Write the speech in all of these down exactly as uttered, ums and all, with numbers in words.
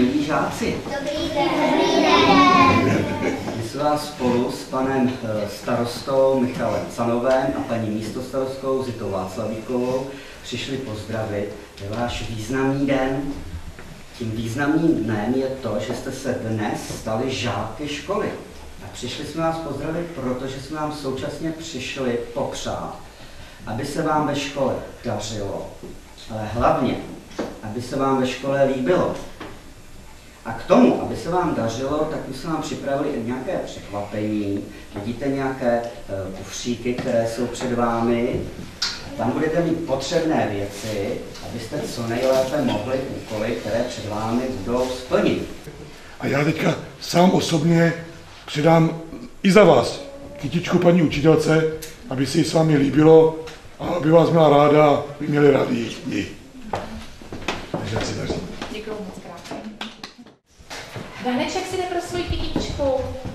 milí žáci. Dobrý den. Dobrý den. My jsme vás spolu s panem starostou Michalem Canovem a paní místostarostkou Zitou Václavíkovou přišli pozdravit ve váš významný den. Tím významným dnem je to, že jste se dnes stali žáky školy. A přišli jsme vás pozdravit, protože jsme vám současně přišli popřát, aby se vám ve škole dařilo, ale hlavně, aby se vám ve škole líbilo. A k tomu, aby se vám dařilo, tak my jsme vám připravili i nějaké překvapení. Vidíte nějaké uh, kufříky, které jsou před vámi. Tam budete mít potřebné věci, abyste co nejlépe mohli úkoly, které před vámi budou splnit. A já teďka sám osobně předám i za vás kytičku paní učitelce, aby se jí s vámi líbilo a aby vás měla ráda a by měli rádi ji. Takže si daří. Děkuju moc krát. Daneček si jde pro svoji kytičku.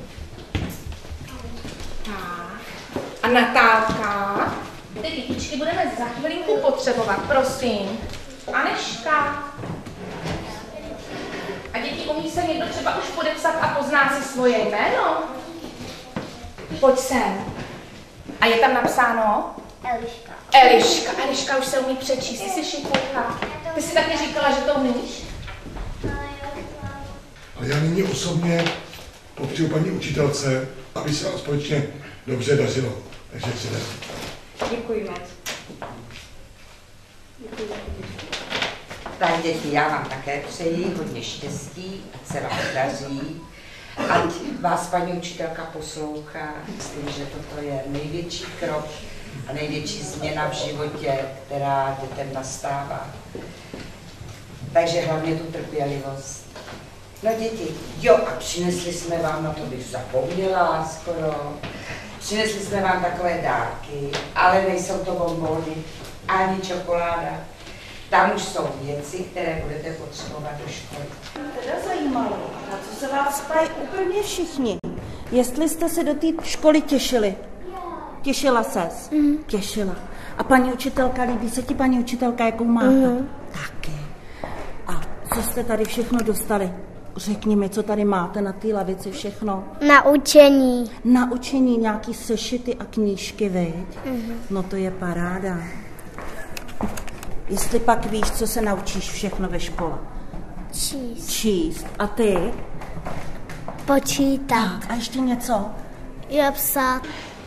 Tak. A Natálka. Ty kytičky budeme za chvilinku potřebovat, prosím. Aneška. A děti, umí se někdo třeba už podepsat a pozná si svoje jméno? Pojď sem. A je tam napsáno? Eliška. Eliška. Eliška už se umí přečíst. Ty jsi šikulka. Ty jsi taky říkala, že to umíš? A já nyní osobně popřeju paní učitelce, aby se vám společně dobře dařilo. Takže si daří. Děkuji moc. Děkuji. Tak děti, já vám také přeji hodně štěstí, ať se vám daří, ať vás paní učitelka poslouchá. Myslím, že toto je největší krok a největší změna v životě, která dětem nastává. Takže hlavně tu trpělivost. No děti, jo, a přinesli jsme vám, na to bych zapomněla skoro, přinesli jsme vám takové dárky, ale nejsou to bonbony ani čokoláda. Tam už jsou věci, které budete potřebovat do školy. Teda zajímalo, na co se vás ptají úplně všichni. Jestli jste se do té školy těšili. Těšila ses? Mm. Těšila. A paní učitelka, líbí se ti paní učitelka, jakou máte? Mm. Taky. A co jste tady všechno dostali? Řekni mi, co tady máte na té lavici všechno. Naučení. Naučení, nějaký sešity a knížky, viď? Mm. No to je paráda. Jestli pak víš, co se naučíš všechno ve škole. Číst. Číst. A ty? Počítat. Tak, a ještě něco? Jo, psát.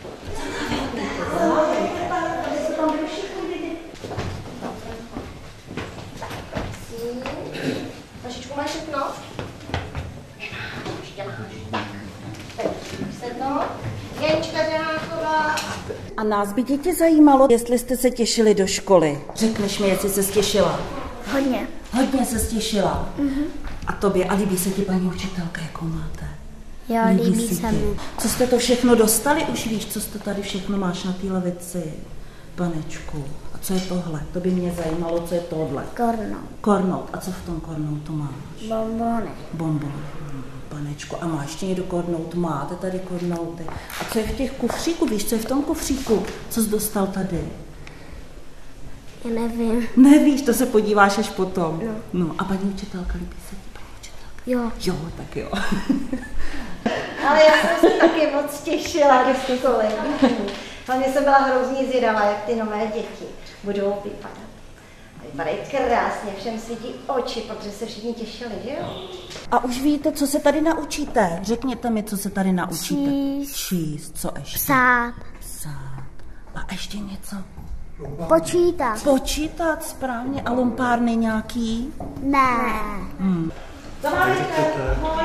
Vašičku, máš všechno? Nemáš, ještě máš. Tak, sedno. Jenička Děnáková. A nás by děti zajímalo, jestli jste se těšili do školy. Řekneš mi, jestli se těšila. Hodně. Hodně se těšila. Mhm. A tobě, a líbí se ti paní učitelka, jakou máte? Jo, líbí se mi. Co jste to všechno dostali? Už víš, co jste tady všechno máš na té lavici, panečku. A co je tohle? To by mě zajímalo, co je tohle. Kornout. Kornout. A co v tom kornoutu máš? Bonbony. Bonbon. Panečku. A máš ještě někdo kornout? Máte tady kornouty. A co je v těch kufříku? Víš, co je v tom kufříku? Co jsi dostal tady? Já nevím. Nevíš, to se podíváš až potom. No. No a paní učitelka, líbí se ti paní učitelka? Jo. Jo, tak jo. Ale já jsem se taky moc těšila do školy. Hlavně jsem byla hrozně zvědavá, jak ty nové děti budou vypadat. Vypadají krásně, všem svítí oči, protože se všichni těšili, že jo? A už víte, co se tady naučíte? Řekněte mi, co se tady naučíte. Číst. Číst, co ještě? Psát. Psát. A ještě něco? Počítat. Počítat správně. A lumpárny nějaký? Ne. Hmm. Co máme Ahoj.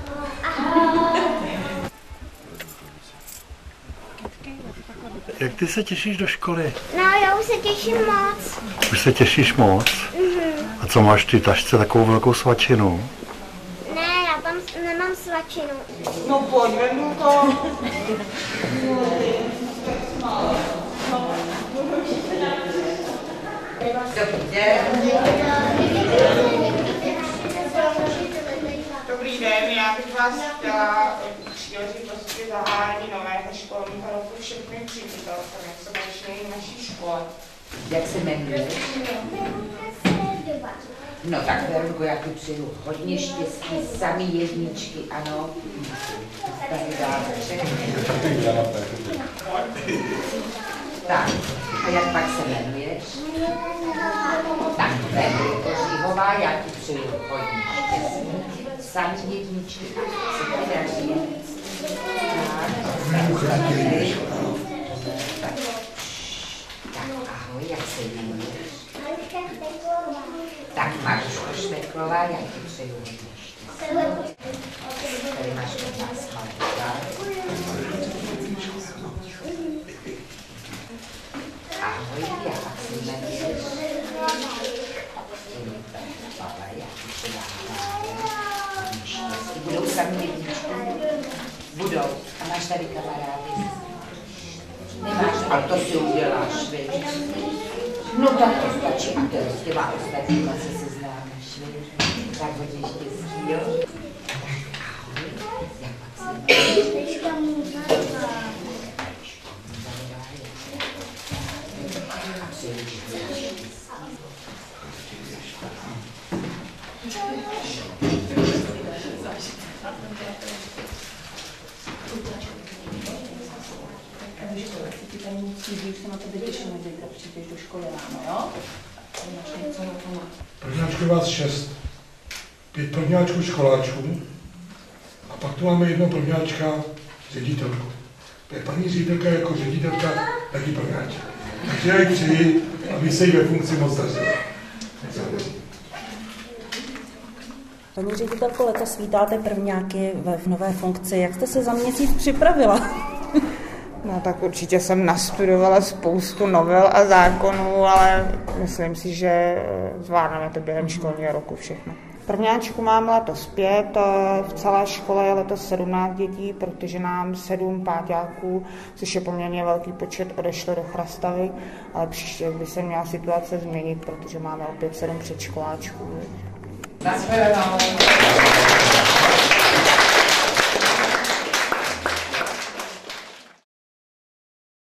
Jak ty se těšíš do školy? No, já už se těším moc. Už se těšíš moc? Mhm. A co máš ty tašce, takovou velkou svačinu? Ne, já tam nemám svačinu. No pojď, vemu to. Dobrý den. Dobrý den, já bych vás chtěla příležitosti zahájení nového školního roku všechny příležitosti, co začínají v naší škole. Jak se jmenuje? Jmenuje se No tak Veronko, já ti přeju hodně štěstí, samý jedničky, ano. Tady dáreček. Tak, a jak pak se jmenuješ? Tak, Veronko Říhová, já ti přeju hodně štěstí, samý jedničky, co ti daří. Tak, tak, ahoj, jak se jmenuješ? Tak Maruško Šteklová, já ti přeju hodně štěstí. Tady máš od nás Maruška. Ahoj, jak se jmenuješ? Pavel, já ti přeju hodně štěstí. Budou sami jedničky? Budou. A máš tady kamarády? Nemáš, ale to si uděláš, víš? No tak to stačí, a to s těma ostatníma se seznámeš, víš? Tak hodně štěstí, jo? Ahoj, jak pak se jmenuješ? A přeju ti štěstí. Už se na tebe těšíme, zítra přijdeš do školy ráno, jo? Máš něco na tom? Prvňáčku je vás šest. Pět prvňáčků školáčků. A pak tu máme jedno prvňáčka ředitelku. To je paní ředitelka jako ředitelka, taky prvňáček. Takže já ji přeji, aby se jí ve funkci moc dařilo. Paní ředitelko, letos vítáte prvňáky v nové funkci. Jak jste se za měsíc připravila? No tak určitě jsem nastudovala spoustu novel a zákonů, ale myslím si, že zvládneme to během školního roku všechno. Prvňáčku mám letos pět, v celé škole je letos sedmnáct dětí, protože nám sedm páťáků, což je poměrně velký počet, odešlo do Chrastavy, ale příště by se měla situace změnit, protože máme opět sedm předškoláčků. Naschledanou.